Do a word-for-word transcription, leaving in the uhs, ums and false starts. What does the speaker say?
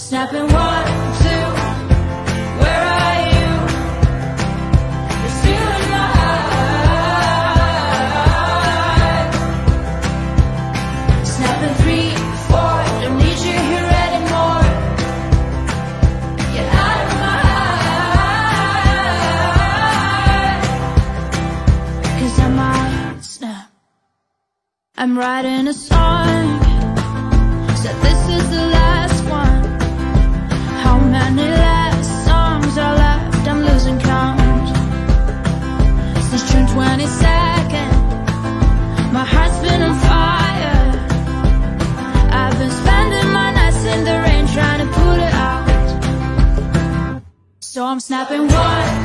Snapping one, two, where are you? You're still in my eyes. Snapping three, four, don't need you here anymore. Get out of my eyes, 'cause I might snap. I'm writing a song, said this is the last one. How many last songs are left? I'm losing count. Since June twenty-second, my heart's been on fire. I've been spending my nights in the rain trying to put it out. So I'm snapping one,